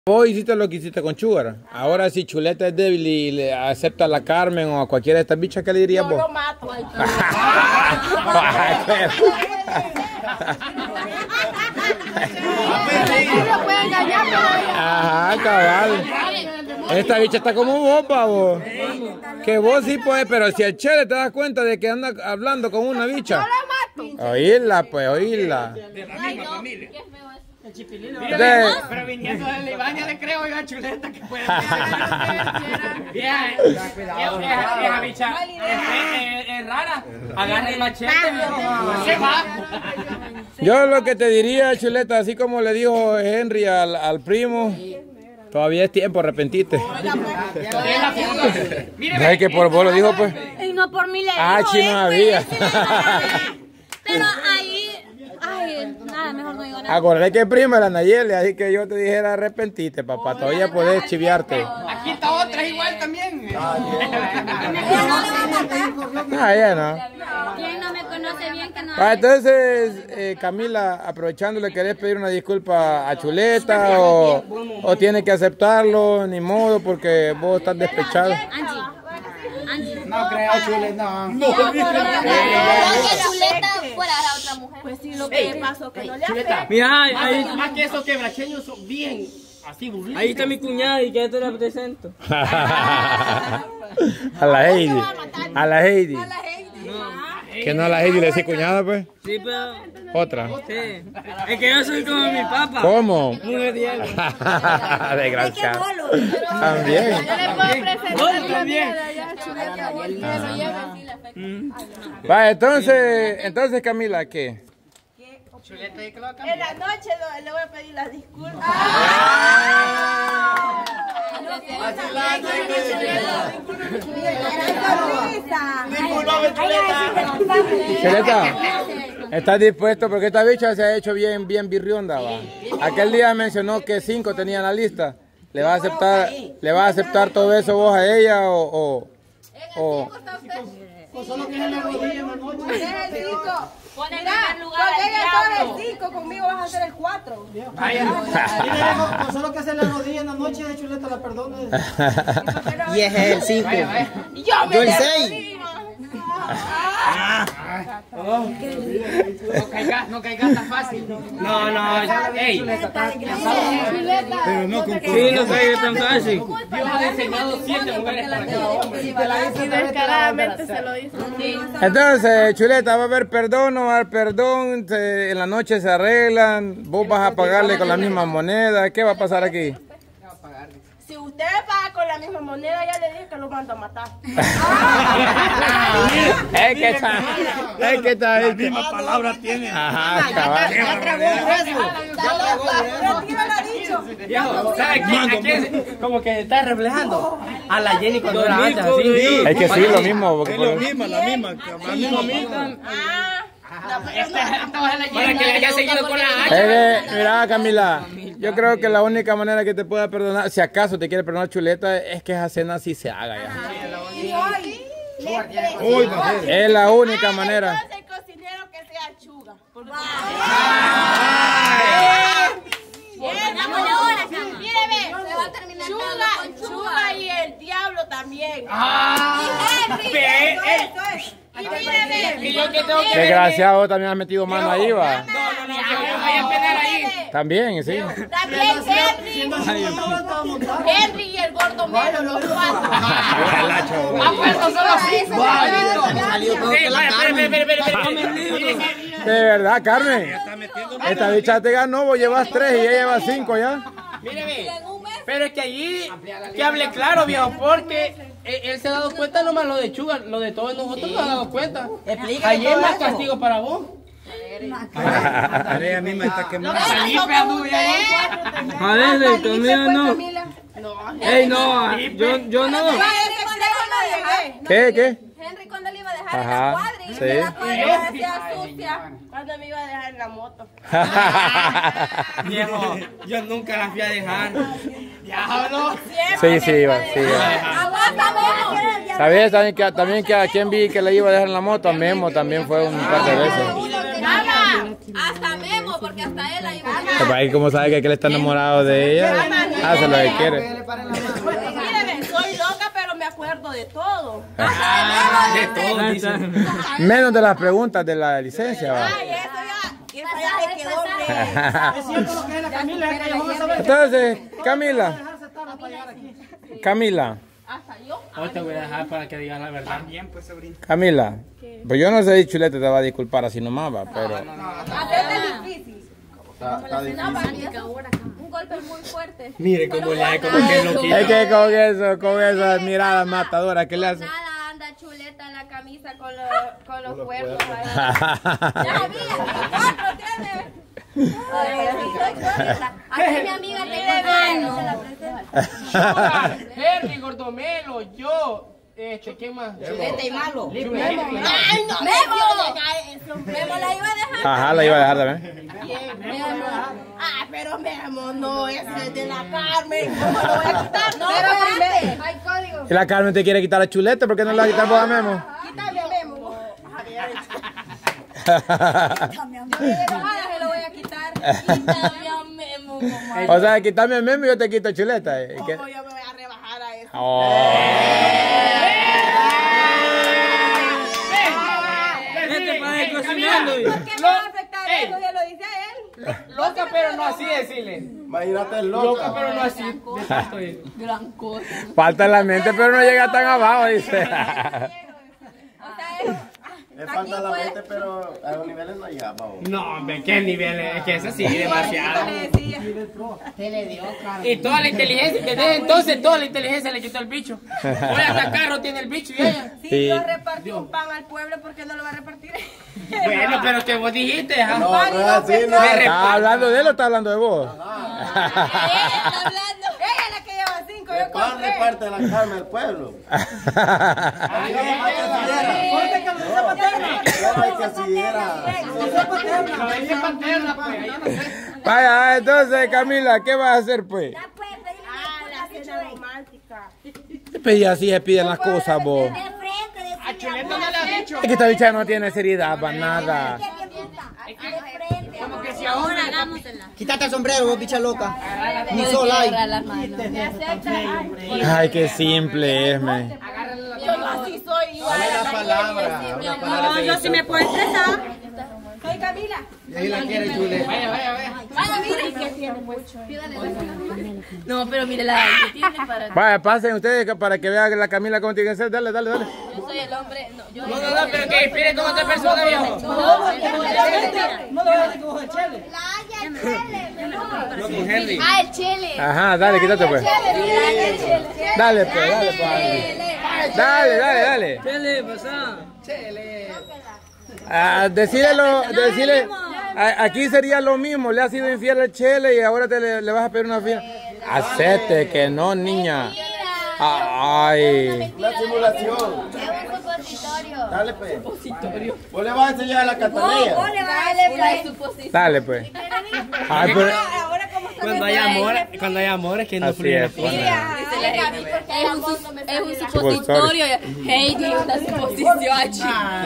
Vos hiciste lo que hiciste con Sugar. Ahora si Chuleta es débil y le acepta a la Carmen o a cualquiera de estas bichas, ¿qué le dirías vos? Yo lo mato. Ajá, cabal. Esta bicha está como vos, pavo. Que vos sí puedes, pero si el Chele te das cuenta de que anda hablando con una bicha. Yo lo mato. Oírla, pues, oírla. De la misma familia. El chipilín. Pero viniendo de Libania le creo yo a Chuleta que puede ser. Vieja bicha. Es rara. Agarra el machete. Se va. Yo lo que te diría, Chuleta, así como le dijo Henry al primo, todavía es tiempo, arrepentite. ¿Sabes que por vos lo dijo, pues? Y no por mí le digo. Ah, chino había. Pero ahí... Ay, nada, mejor no digo nada. Acordé que prima la Nayeli, así que yo te dijera arrepentite, papá. Todavía podés chiviarte. Aquí está otra igual también. Ah, ya no. ¿Quién no me conoce bien que no? Entonces, Camila, aprovechando, ¿le querés pedir una disculpa a Chuleta o tiene que aceptarlo? Ni modo, porque vos estás despechado. Angie. No creo, Chuleta, no. Chuleta fuera la otra mujer. Pues sí, lo que pasó que no le afecta. Mira, más que esos quebracheños son bien así burlitos. Ahí está mi cuñada y que te la presento. A la Heidi. A la Heidi. Que no a la Heidi le decís cuñada, pues. Sí, pero... Otra. Sí. Es que yo soy como mi papá. ¿Cómo? Muy Diego. Desgraciado. También. También. Va, entonces Camila, ¿qué? En la noche le voy a pedir las disculpas. Chuleta, ¿estás dispuesto? Porque esta bicha se ha hecho bien birrionda, va. Aquel día mencionó que 5 tenía en la lista. ¿Le va a aceptar todo eso vos a ella o? Pues solo que se le rodilla en la noche. Pon en primer lugar al diablo. 5, conmigo vas a hacer el 4. Pues solo que se le rodilla en la noche, de Chuleta la perdona. Y es el 5. Yo el 6. No caigas tan fácil. No, ey. Pero no con Sí, no caiga tan fácil. Dios ha diseñado 7 mujeres para cada hombre. Y descaradamente se lo hizo. Entonces, Chuleta, ¿va a haber perdón o va a haber perdón? En la noche se arreglan, vos vas a pagarle con la misma moneda. ¿Qué va a pasar aquí? Si usted paga con la misma moneda, ya le dije que lo mando a matar. Es que está la misma palabra tiene. Ajá, cabal. ¿Sabes qué? Como que se está reflejando a la Jenny cuando era antes así. Es que sí, lo mismo. Porque Es lo mismo, la misma. Para que le haya seguido con la hacha. Mira, Camila, yo creo que la única manera que te pueda perdonar, si acaso te quiere perdonar Chuleta, es que esa cena sí se haga ya. Es la única manera. El cocinero que sea Chuga. Míreme, se va a terminar con Chuga y el diablo también. Y míreme. Y yo que tengo que Desgraciado, también has metido mano ahí, va. No, que me vaya a pegar ahí. También, sí. También Henry y el gordo Melo, los 4. Pues no solo De verdad, Carmen. Esta bicha te ganó, vos llevas 3 y ella lleva 5 ya. Míreme, pero es que allí, que hable claro, viejo, porque él se ha dado cuenta nomás lo de Chuga, lo de todos nosotros no ha dado cuenta. Allí es más castigo para vos. Ella misma está quemando. A ver, conmigo no. Ey, no, yo no. ¿Qué? Henry cuando le iba a dejar Ajá, en la cuadra y sí. la cuadra hacía sucia cuando me iba a dejar en la moto. Viejo, yo nunca la fui a dejar. Diablo. Sí, iba. ¿Sabías también que a quien vi que le iba a dejar en la moto? A Memo también fue un par de veces. Mamá, hasta Memo, porque hasta él la iba Ahí como sabe que aquel está enamorado de ella, hace lo que quiere. Míreme, soy loca, pero me acuerdo de todo. De todo, dice. Menos de las preguntas de la licencia, ¿va? Ay, eso ya se quedó. Es cierto lo que es la Camila, es que ellos van a saber. Entonces, Camila, Dejarse tarde para llegar aquí. Camila, Hoy te voy a dejar para que digas la verdad. Camila, pues yo no sé si Chuleta te va a disculpar así nomás, va, pero... Es difícil. Un golpe muy fuerte. Mire cómo le hace, como que lo Es que con esas miradas matadoras que le hace. Nada, anda Chuleta en la camisa con los cuernos ahí. Ya había, otro tiene. Aquí mi amiga te Henry, Gordomelo, yo. ¿Quién más? Chuleta y malo. Memo. Ay, no, Memo. Memo la iba a dejar. Ajá, la iba a dejar también. Ah, pero Memo no, ese es de la Carmen. ¿Cómo lo voy a quitar? No, Pero espérate. hay código. Y la Carmen te quiere quitar a Chuleta, ¿por qué no la quitas vos a Memo? Quítame a Memo. Yo de enojada se lo voy a quitar. Quítame a Memo, mamá. O sea, quítame a Memo y yo te quito a Chuleta. ¿Cómo yo me voy a rebajar a eso? Oh. Cocinando. ¿Por qué me va a afectar eso? Ya lo dice él. Loca, pero no así decirle. Imagínate Loca, pero no así. Gran cosa. Falta la mente, pero no llega tan abajo, dice. O sea, Le falta la mente, pero a los niveles no llega, vamos. No, hombre, qué niveles. Es que es así, demasiado. Y toda la inteligencia, desde entonces toda la inteligencia le quitó el bicho. Hoy hasta carro tiene el bicho y ella. Si yo repartí un pan al pueblo, ¿por qué no lo va a repartir? Bueno, pero que vos dijiste, ajá. No, no es así, no. ¿Está hablando de él o está hablando de vos? ella está hablando. Ella es la que lleva 5, yo ¿Cuál compré. reparte la Carmen al pueblo? No, hay que así era. Vaya, entonces Camila, ¿qué vas a hacer pues? La cena romántica. Pues así se piden las cosas vos. A Chuleta no le ha dicho. Es que esta bicha no tiene seriedad para nada. Como que si ahora Quítate el sombrero, vos, bicha loca. Ni sola hay. Ay, qué simple es, me. Yo así soy igual. Dale la palabra. No, yo sí me puedo estresar. Soy Camila. Y ahí la quiere, Chule. Vaya. No, pero mire la que tiene para. Vaya, pasen ustedes para que vean la Camila cómo tiene que ser. Dale. Yo soy el hombre. No, yo No, pero que inspire con otra persona, viejo. No lo voy a decir que vos es chele. No, con Henry. Ah, el chile. Ajá, dale, quítate pues. Dale pues. Dale. Chele, pasá. Decirle, aquí sería lo mismo, le has sido infiel al Chele y ahora le vas a pedir una fiel. Acepte que no, niña. Ay. Una simulación. Es un supositorio. Dale, pues. Vos le vas a enseñar a la Catalina. Dale pues. Ay, pero, Cuando hay amor es que no así fluye. es. Es un supositorio. Heidi, una suposición allí.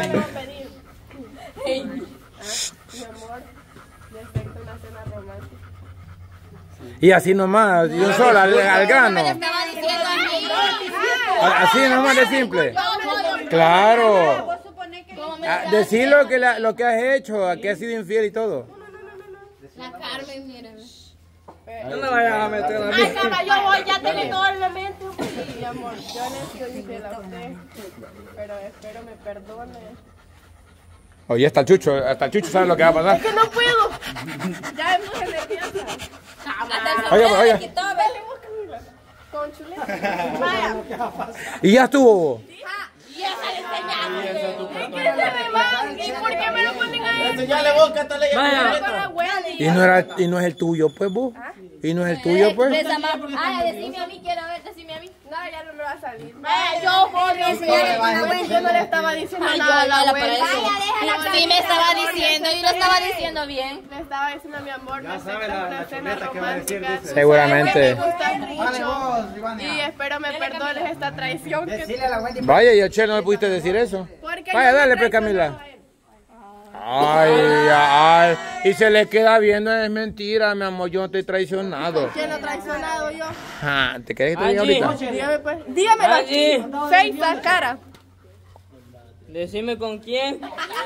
Y así nomás, y un solo al grano. Estaba diciendo a mí. Así nomás de simple. Claro. Decir lo que has hecho, a que has sido infiel y todo. La Carmen, mírame. No me vayas a meter a mí. Ay, Carla, yo voy, ya tengo todo en la mente. Sí, mi amor, yo no he sido infiel a usted, pero espero me perdone. Oye, hasta el Chucho sabe lo que va a pasar. Que no puedo. Ya me puse nerviosa. Oiga. Con Chuleta. Vaya. Y ya estuvo. Y esa le enseñamos. ¿Y qué se me va? ¿Y por qué me lo ponen a él? Enseñale vos que está leyendo. Para Wendy. Y no es el tuyo, pues, vos. Y no es el tuyo, pues. Decime a mí, quiero ver, decime a mí. No, ya no me va a salir. Vaya, yo no le estaba diciendo nada a la abuela. Sí me estaba diciendo, yo lo estaba diciendo bien. Le estaba diciendo a mi amor, me acepta una cena romántica. Seguramente. Me gusta mucho y espero me perdones esta traición que Vaya, y a Chele no le pudiste decir eso. porque Vaya, yo dale, me pues, traiciono Camila. a él. Ay. Y se le queda viendo, es mentira, mi amor, yo no estoy traicionado. ¿Quién lo ha traicionado yo? ¿Te querés que te diga ahorita? Dígame pues. Dígamelo aquí. Face a cara. Decime con quién.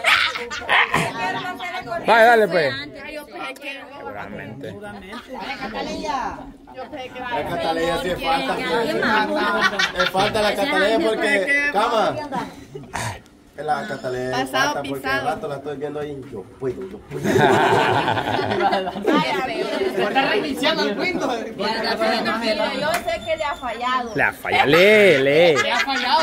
Vale, dale pues. Yo pensé que... Seguramente. Yo pensé que... La Cataleya sí falta. Es falta la Cataleya porque... Cama. La Cataleya es Pasado falta porque pisado. al rato la estoy viendo ahí. Yo puedo. Está reiniciando el Windows. Yo sé que le ha fallado. La falla, lee. Le ha fallado.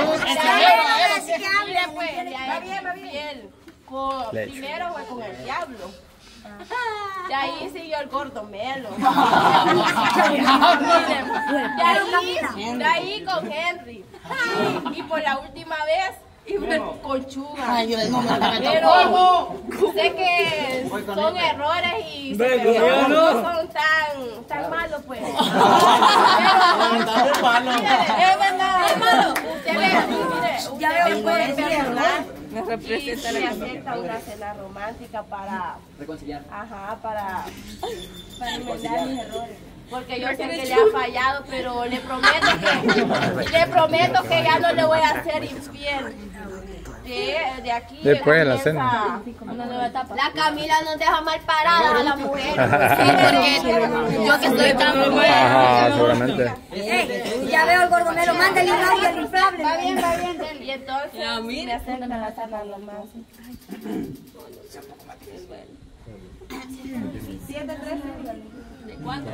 Mire pues, le ha hecho infiel. Primero fue con el diablo. De ahí siguió el gordo Melo. De ahí con Henry. Y por la última vez con Chuga. Pero sé que son errores y no son tan malos pues. Es verdad, es malo. Usted me puede perdonar. Me representa y acepta una cena romántica para reconciliar. Ajá, para enmendar mis errores. Porque yo sé que le ha fallado, pero le prometo que ya no le voy a hacer infiel. De aquí después de la cena. Una nueva etapa. La Camila nos deja mal paradas a las mujeres. Sí, porque yo que estoy tan buena. Ajá, seguramente. Ya veo el gordo Melo, mándale un audio al inflable. Va bien. Y entonces me acercan a la cena nomás. 7-3. ¿De cuánto?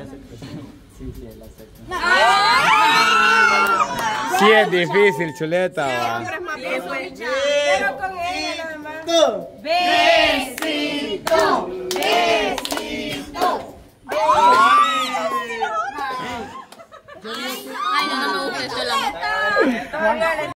Sí es difícil, chuleta. Va. Pero con ella nada más. Besito. Ay, no me gusta esto.